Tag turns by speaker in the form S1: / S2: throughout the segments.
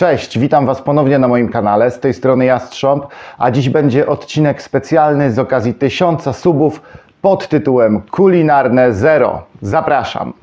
S1: Cześć, witam Was ponownie na moim kanale, z tej strony Jastrząb, a dziś będzie odcinek specjalny z okazji 1000 subów pod tytułem Kulinarne Zero. Zapraszam!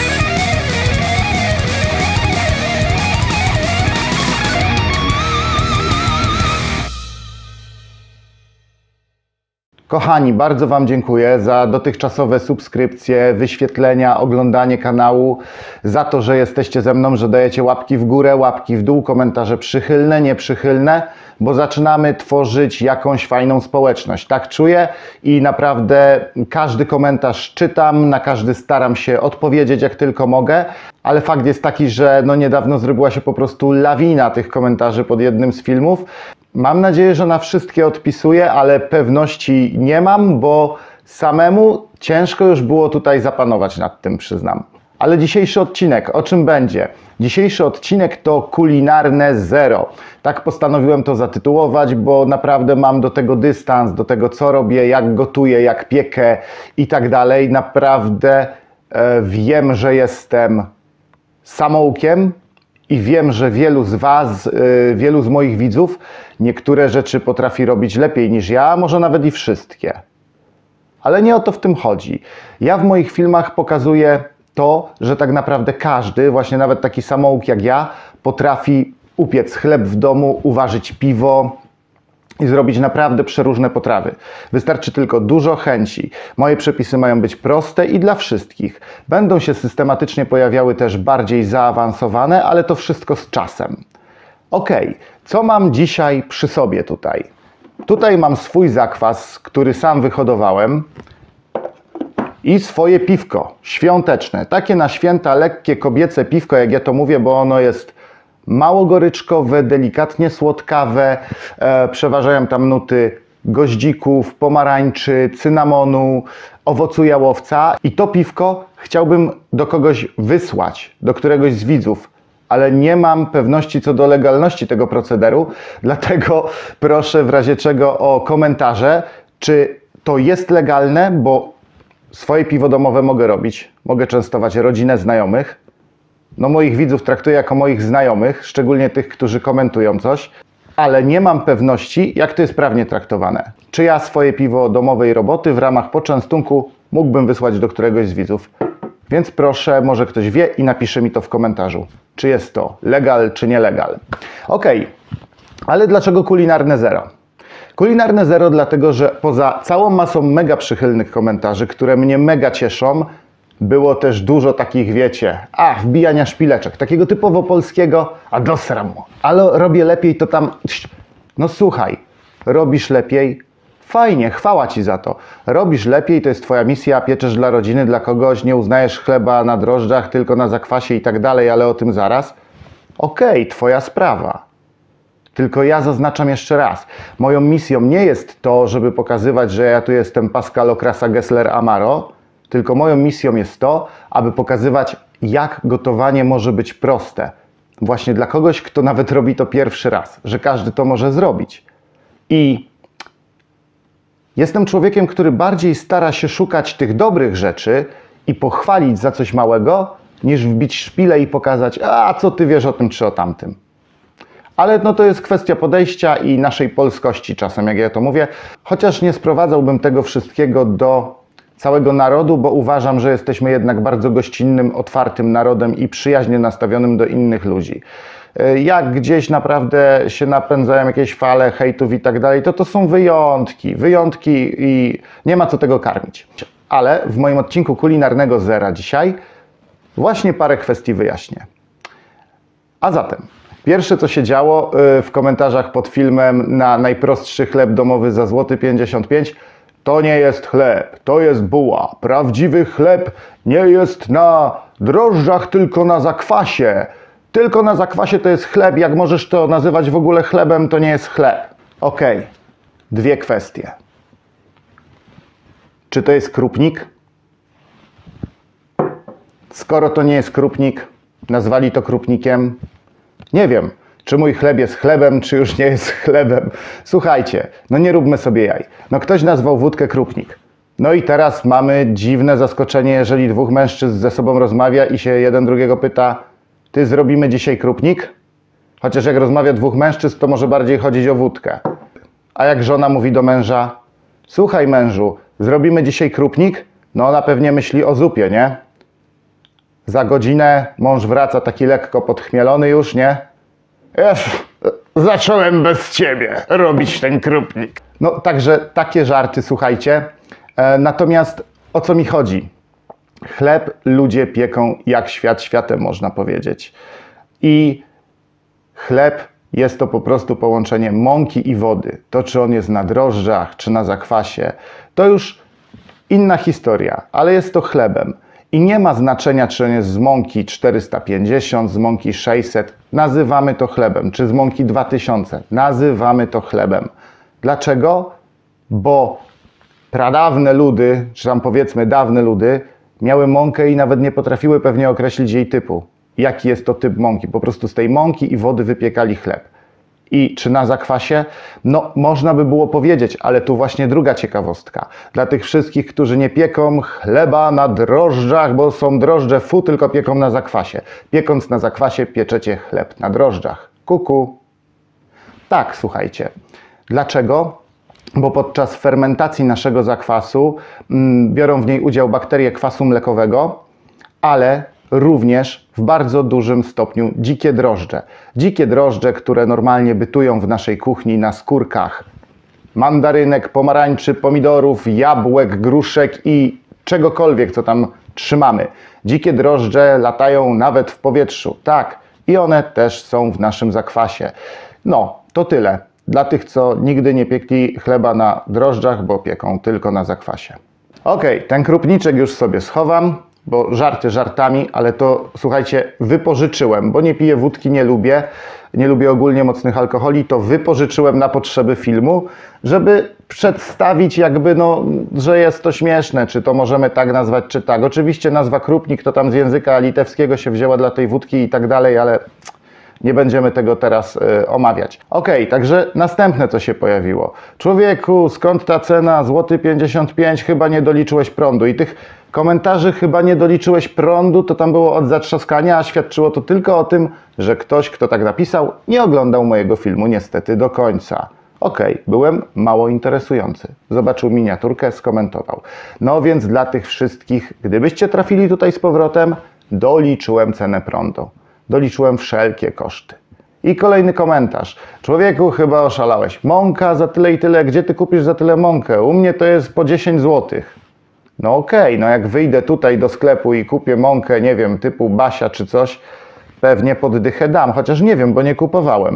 S1: Kochani, bardzo Wam dziękuję za dotychczasowe subskrypcje, wyświetlenia, oglądanie kanału, za to, że jesteście ze mną, że dajecie łapki w górę, łapki w dół, komentarze przychylne, nieprzychylne, bo zaczynamy tworzyć jakąś fajną społeczność. Tak czuję i naprawdę każdy komentarz czytam, na każdy staram się odpowiedzieć jak tylko mogę, ale fakt jest taki, że niedawno zrobiła się po prostu lawina tych komentarzy pod jednym z filmów. Mam nadzieję, że na wszystkie odpisuję, ale pewności nie mam, bo samemu ciężko już było tutaj zapanować nad tym, przyznam. Ale dzisiejszy odcinek, o czym będzie? Dzisiejszy odcinek to Kulinarne Zero. Tak postanowiłem to zatytułować, bo naprawdę mam do tego dystans, do tego co robię, jak gotuję, jak piekę i tak dalej. Naprawdę wiem, że jestem samoukiem. I wiem, że wielu z Was, wielu z moich widzów niektóre rzeczy potrafi robić lepiej niż ja, a może nawet i wszystkie. Ale nie o to w tym chodzi. Ja w moich filmach pokazuję to, że tak naprawdę każdy, właśnie nawet taki samouk jak ja, potrafi upiec chleb w domu, uważać piwo i zrobić naprawdę przeróżne potrawy. Wystarczy tylko dużo chęci. Moje przepisy mają być proste i dla wszystkich. Będą się systematycznie pojawiały też bardziej zaawansowane, ale to wszystko z czasem. Ok, co mam dzisiaj przy sobie tutaj? Tutaj mam swój zakwas, który sam wyhodowałem i swoje piwko świąteczne. Takie na święta lekkie kobiece piwko, jak ja to mówię, bo ono jest mało goryczkowe, delikatnie słodkawe, przeważają tam nuty goździków, pomarańczy, cynamonu, owocu jałowca. I to piwko chciałbym do kogoś wysłać, do któregoś z widzów, ale nie mam pewności co do legalności tego procederu, dlatego proszę w razie czego o komentarze, czy to jest legalne, bo swoje piwo domowe mogę robić, mogę częstować rodzinę, znajomych. Moich widzów traktuję jako moich znajomych, szczególnie tych, którzy komentują coś, ale nie mam pewności, jak to jest prawnie traktowane. Czy ja swoje piwo domowej roboty w ramach poczęstunku mógłbym wysłać do któregoś z widzów? Więc proszę, może ktoś wie i napisze mi to w komentarzu, czy jest to legal, czy nielegal. Ok, ale dlaczego Kulinarne Zero? Kulinarne Zero dlatego, że poza całą masą mega przychylnych komentarzy, które mnie mega cieszą, było też dużo takich, wiecie, wbijania szpileczek, takiego typowo polskiego, dosram mu, ale robię lepiej, to tam, no słuchaj, robisz lepiej, fajnie, chwała Ci za to, robisz lepiej, to jest Twoja misja, pieczesz dla rodziny, dla kogoś, nie uznajesz chleba na drożdżach, tylko na zakwasie i tak dalej, ale o tym zaraz. Okej, Twoja sprawa. Tylko ja zaznaczam jeszcze raz, moją misją nie jest to, żeby pokazywać, że ja tu jestem Pascal Okrasa Gessler Amaro, tylko moją misją jest to, aby pokazywać, jak gotowanie może być proste. Właśnie dla kogoś, kto nawet robi to pierwszy raz, że każdy to może zrobić. I jestem człowiekiem, który bardziej stara się szukać tych dobrych rzeczy i pochwalić za coś małego, niż wbić szpilę i pokazać, co ty wiesz o tym czy o tamtym. Ale to jest kwestia podejścia i naszej polskości czasem, jak ja to mówię. Chociaż nie sprowadzałbym tego wszystkiego do całego narodu, bo uważam, że jesteśmy jednak bardzo gościnnym, otwartym narodem i przyjaźnie nastawionym do innych ludzi. Jak gdzieś naprawdę się napędzają jakieś fale hejtów i tak dalej, to są wyjątki i nie ma co tego karmić. Ale w moim odcinku Kulinarnego Zera dzisiaj właśnie parę kwestii wyjaśnię. A zatem, pierwsze co się działo w komentarzach pod filmem na najprostszy chleb domowy za złoty 55, to nie jest chleb, to jest buła. Prawdziwy chleb nie jest na drożdżach, tylko na zakwasie. Tylko na zakwasie to jest chleb. Jak możesz to nazywać w ogóle chlebem, to nie jest chleb. Ok, dwie kwestie. Czy to jest krupnik? Skoro to nie jest krupnik, nazwali to krupnikiem, nie wiem, czy mój chleb jest chlebem, czy już nie jest chlebem. Słuchajcie, nie róbmy sobie jaj. Ktoś nazwał wódkę krupnik. I teraz mamy dziwne zaskoczenie, jeżeli dwóch mężczyzn ze sobą rozmawia i się jeden drugiego pyta, ty zrobimy dzisiaj krupnik? Chociaż jak rozmawia dwóch mężczyzn, to może bardziej chodzić o wódkę. A jak żona mówi do męża: słuchaj mężu, zrobimy dzisiaj krupnik? No ona pewnie myśli o zupie, nie? Za godzinę mąż wraca taki lekko podchmielony już, nie? Zacząłem bez ciebie robić ten krupnik. No także takie żarty, słuchajcie. Natomiast o co mi chodzi? Chleb ludzie pieką jak świat światem, można powiedzieć. I chleb jest to po prostu połączenie mąki i wody. To, czy on jest na drożdżach, czy na zakwasie, to już inna historia, ale jest to chlebem. I nie ma znaczenia, czy on jest z mąki 450, z mąki 600. Nazywamy to chlebem. Czy z mąki 2000. Nazywamy to chlebem. Dlaczego? Bo pradawne ludy, czy tam powiedzmy dawne ludy, miały mąkę i nawet nie potrafiły pewnie określić jej typu. Jaki jest to typ mąki. Po prostu z tej mąki i wody wypiekali chleb. I czy na zakwasie? No, można by było powiedzieć, ale tu właśnie druga ciekawostka. Dla tych wszystkich, którzy nie pieką chleba na drożdżach, bo są drożdże tylko pieką na zakwasie. Piekąc na zakwasie, pieczecie chleb na drożdżach. Kuku. Tak, słuchajcie. Dlaczego? Bo podczas fermentacji naszego zakwasu biorą w niej udział bakterie kwasu mlekowego, ale również w bardzo dużym stopniu dzikie drożdże. Dzikie drożdże, które normalnie bytują w naszej kuchni na skórkach mandarynek, pomarańczy, pomidorów, jabłek, gruszek i czegokolwiek, co tam trzymamy. Dzikie drożdże latają nawet w powietrzu. Tak, i one też są w naszym zakwasie. No, to tyle. Dla tych, co nigdy nie piekli chleba na drożdżach, bo pieką tylko na zakwasie. Ok, ten krupniczek już sobie schowam, bo żarty żartami, ale to, słuchajcie, wypożyczyłem, bo nie piję wódki, nie lubię ogólnie mocnych alkoholi, to wypożyczyłem na potrzeby filmu, żeby przedstawić jakby, no, że jest to śmieszne, czy to możemy tak nazwać, czy tak. Oczywiście nazwa krupnik to tam z języka litewskiego się wzięła dla tej wódki i tak dalej, ale nie będziemy tego teraz omawiać. Ok, także następne, co się pojawiło. Człowieku, skąd ta cena? Złoty 55, chyba nie doliczyłeś prądu. I tych komentarzy chyba nie doliczyłeś prądu, to tam było od zatrzaskania, a świadczyło to tylko o tym, że ktoś, kto tak napisał, nie oglądał mojego filmu niestety do końca. Ok, byłem mało interesujący. Zobaczył miniaturkę, skomentował. No więc dla tych wszystkich, gdybyście trafili tutaj z powrotem, doliczyłem cenę prądu. Doliczyłem wszelkie koszty. I kolejny komentarz. Człowieku, chyba oszalałeś. Mąka za tyle i tyle. Gdzie ty kupisz za tyle mąkę? U mnie to jest po 10 zł. No okej, no jak wyjdę tutaj do sklepu i kupię mąkę, nie wiem, typu Basia czy coś, pewnie pod dychę dam. Chociaż nie wiem, bo nie kupowałem.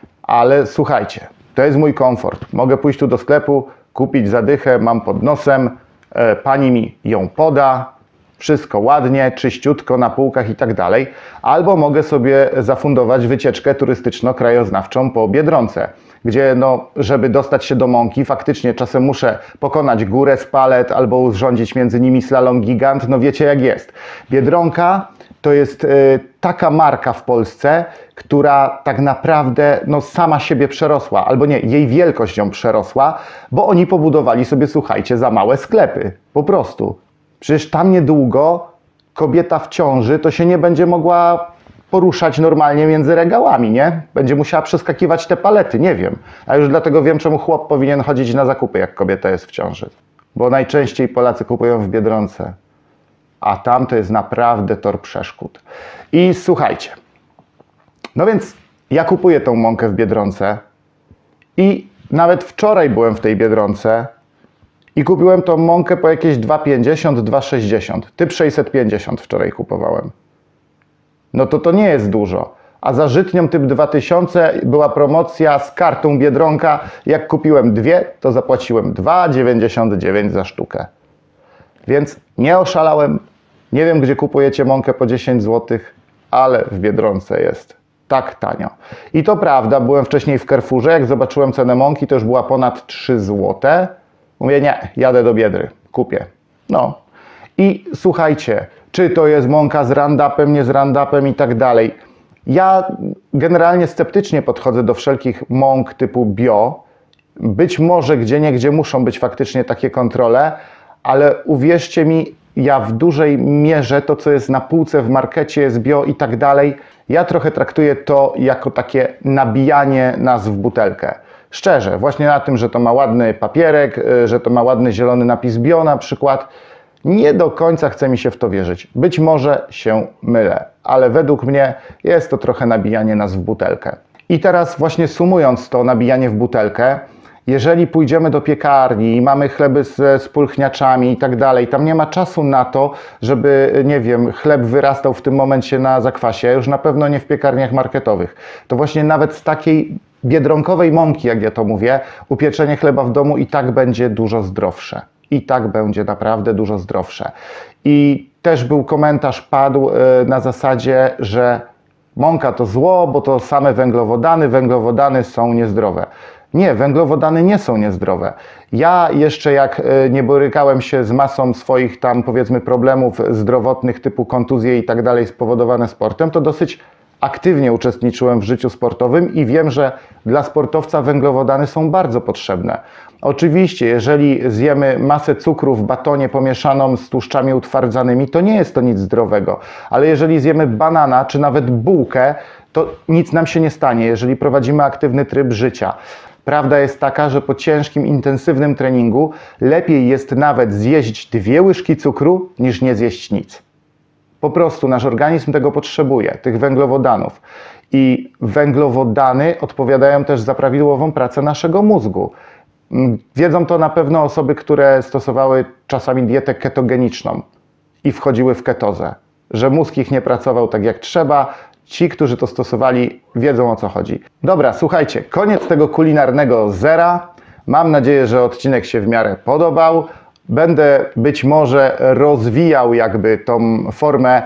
S1: Ale słuchajcie, to jest mój komfort. Mogę pójść tu do sklepu, kupić za dychę, mam pod nosem, pani mi ją poda, wszystko ładnie, czyściutko na półkach i tak dalej. Albo mogę sobie zafundować wycieczkę turystyczno-krajoznawczą po Biedronce, gdzie no, żeby dostać się do mąki, faktycznie czasem muszę pokonać górę z palet albo urządzić między nimi slalom gigant. No wiecie jak jest. Biedronka to jest taka marka w Polsce, która tak naprawdę no, sama siebie przerosła, albo nie, jej wielkość ją przerosła, bo oni pobudowali sobie, słuchajcie, za małe sklepy. Po prostu. Przecież tam niedługo kobieta w ciąży to się nie będzie mogła poruszać normalnie między regałami, nie? Będzie musiała przeskakiwać te palety, nie wiem. A już dlatego wiem, czemu chłop powinien chodzić na zakupy, jak kobieta jest w ciąży. Bo najczęściej Polacy kupują w Biedronce. A tam to jest naprawdę tor przeszkód. I słuchajcie. No więc ja kupuję tą mąkę w Biedronce i nawet wczoraj byłem w tej Biedronce i kupiłem tą mąkę po jakieś 2,50, 2,60. Typ 650 wczoraj kupowałem. No to nie jest dużo. A za żytnią typ 2000 była promocja z kartą Biedronka. Jak kupiłem dwie, to zapłaciłem 2,99 za sztukę. Więc nie oszalałem. Nie wiem, gdzie kupujecie mąkę po 10 zł, ale w Biedronce jest tak tanio. I to prawda, byłem wcześniej w Carrefourze, jak zobaczyłem cenę mąki, to już była ponad 3 zł. Mówię, nie, jadę do Biedry, kupię. No. I słuchajcie, czy to jest mąka z Roundupem, nie z Roundupem i tak dalej. Ja generalnie sceptycznie podchodzę do wszelkich mąk typu bio. Być może gdzieniegdzie muszą być faktycznie takie kontrole, ale uwierzcie mi, ja w dużej mierze to, co jest na półce w markecie, jest bio i tak dalej, ja trochę traktuję to jako takie nabijanie nas w butelkę. Szczerze, właśnie na tym, że to ma ładny papierek, że to ma ładny zielony napis bio na przykład, nie do końca chce mi się w to wierzyć. Być może się mylę, ale według mnie jest to trochę nabijanie nas w butelkę. I teraz właśnie sumując to nabijanie w butelkę, jeżeli pójdziemy do piekarni i mamy chleby z pulchniaczami i tak dalej, tam nie ma czasu na to, żeby, nie wiem, chleb wyrastał w tym momencie na zakwasie, już na pewno nie w piekarniach marketowych. To właśnie nawet z takiej biedronkowej mąki, jak ja to mówię, upieczenie chleba w domu i tak będzie dużo zdrowsze. I tak będzie naprawdę dużo zdrowsze. I też był komentarz, padł na zasadzie, że mąka to zło, bo to same węglowodany są niezdrowe. Nie, węglowodany nie są niezdrowe. Ja jeszcze jak nie borykałem się z masą swoich tam powiedzmy problemów zdrowotnych typu kontuzje i tak dalej spowodowane sportem, to dosyć aktywnie uczestniczyłem w życiu sportowym i wiem, że dla sportowca węglowodany są bardzo potrzebne. Oczywiście, jeżeli zjemy masę cukru w batonie pomieszaną z tłuszczami utwardzanymi, to nie jest to nic zdrowego. Ale jeżeli zjemy banana czy nawet bułkę, to nic nam się nie stanie, jeżeli prowadzimy aktywny tryb życia. Prawda jest taka, że po ciężkim, intensywnym treningu lepiej jest nawet zjeść 2 łyżki cukru, niż nie zjeść nic. Po prostu nasz organizm tego potrzebuje, tych węglowodanów. I węglowodany odpowiadają też za prawidłową pracę naszego mózgu. Wiedzą to na pewno osoby, które stosowały czasami dietę ketogeniczną i wchodziły w ketozę, że mózg ich nie pracował tak jak trzeba. Ci, którzy to stosowali, wiedzą, o co chodzi. Dobra, słuchajcie, koniec tego kulinarnego zera. Mam nadzieję, że odcinek się w miarę podobał. Będę być może rozwijał jakby tą formę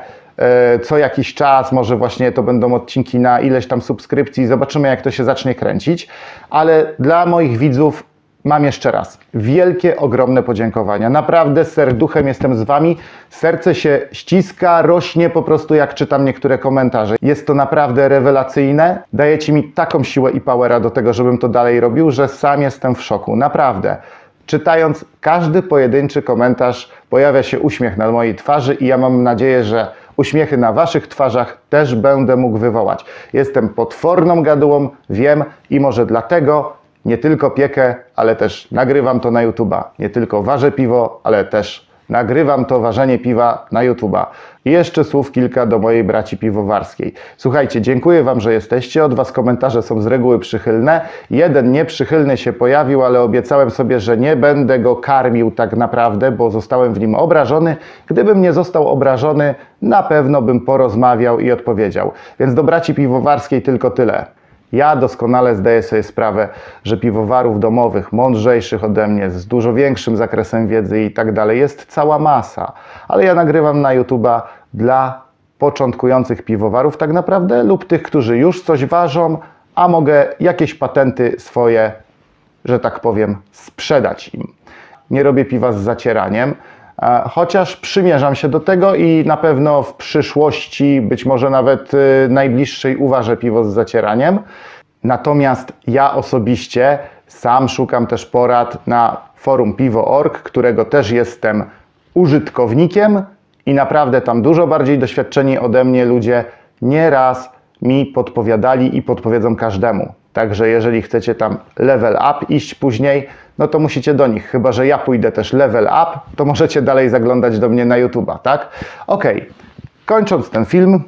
S1: co jakiś czas, może właśnie to będą odcinki na ileś tam subskrypcji, zobaczymy jak to się zacznie kręcić, ale dla moich widzów mam jeszcze raz wielkie, ogromne podziękowania. Naprawdę serduchem jestem z Wami. Serce się ściska, rośnie po prostu jak czytam niektóre komentarze. Jest to naprawdę rewelacyjne. Dajecie mi taką siłę i powera do tego, żebym to dalej robił, że sam jestem w szoku. Naprawdę. Czytając każdy pojedynczy komentarz pojawia się uśmiech na mojej twarzy i ja mam nadzieję, że uśmiechy na Waszych twarzach też będę mógł wywołać. Jestem potworną gadułą, wiem i może dlatego nie tylko piekę, ale też nagrywam to na YouTube'a. Nie tylko ważę piwo, ale też nagrywam to ważenie piwa na YouTube'a. I jeszcze słów kilka do mojej braci piwowarskiej. Słuchajcie, dziękuję Wam, że jesteście. Od Was komentarze są z reguły przychylne. Jeden nieprzychylny się pojawił, ale obiecałem sobie, że nie będę go karmił tak naprawdę, bo zostałem w nim obrażony. Gdybym nie został obrażony, na pewno bym porozmawiał i odpowiedział. Więc do braci piwowarskiej tylko tyle. Ja doskonale zdaję sobie sprawę, że piwowarów domowych, mądrzejszych ode mnie, z dużo większym zakresem wiedzy i tak dalej jest cała masa. Ale ja nagrywam na YouTube'a dla początkujących piwowarów tak naprawdę lub tych, którzy już coś ważą, a mogę jakieś patenty swoje, że tak powiem, sprzedać im. Nie robię piwa z zacieraniem, chociaż przymierzam się do tego i na pewno w przyszłości, być może nawet najbliższej, uważę piwo z zacieraniem. Natomiast ja osobiście sam szukam też porad na forum piwo.org, którego też jestem użytkownikiem i naprawdę tam dużo bardziej doświadczeni ode mnie ludzie nieraz mi podpowiadali i podpowiedzą każdemu. Także jeżeli chcecie tam level up iść później, no to musicie do nich. Chyba że ja pójdę też level up, to możecie dalej zaglądać do mnie na YouTube'a, tak? Ok, kończąc ten film,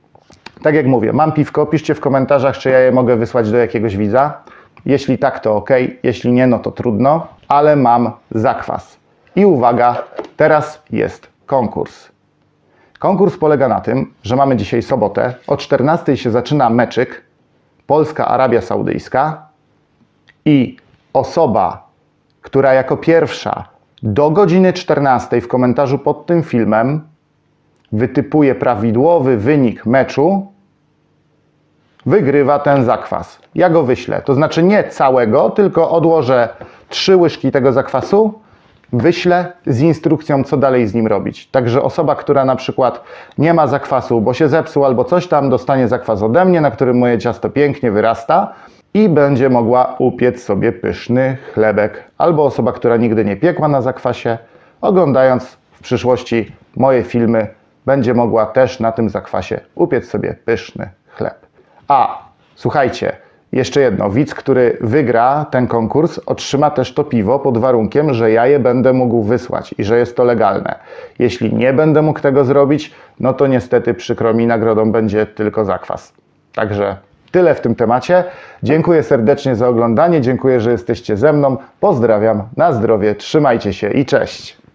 S1: tak jak mówię, mam piwko, piszcie w komentarzach, czy ja je mogę wysłać do jakiegoś widza. Jeśli tak, to ok, jeśli nie, no to trudno, ale mam zakwas. I uwaga, teraz jest konkurs. Konkurs polega na tym, że mamy dzisiaj sobotę, o 14 się zaczyna meczyk Polska-Arabia Saudyjska i osoba, która jako pierwsza do godziny 14 w komentarzu pod tym filmem wytypuje prawidłowy wynik meczu, wygrywa ten zakwas. Ja go wyślę, to znaczy nie całego, tylko odłożę 3 łyżki tego zakwasu, wyślę z instrukcją, co dalej z nim robić. Także osoba, która na przykład nie ma zakwasu, bo się zepsuł albo coś tam, dostanie zakwas ode mnie, na którym moje ciasto pięknie wyrasta i będzie mogła upiec sobie pyszny chlebek. Albo osoba, która nigdy nie piekła na zakwasie, oglądając w przyszłości moje filmy będzie mogła też na tym zakwasie upiec sobie pyszny chleb. A, słuchajcie, jeszcze jedno. Widz, który wygra ten konkurs, otrzyma też to piwo pod warunkiem, że ja je będę mógł wysłać i że jest to legalne. Jeśli nie będę mógł tego zrobić, no to niestety przykro mi, nagrodą będzie tylko zakwas. Także tyle w tym temacie. Dziękuję serdecznie za oglądanie, dziękuję, że jesteście ze mną. Pozdrawiam, na zdrowie, trzymajcie się i cześć!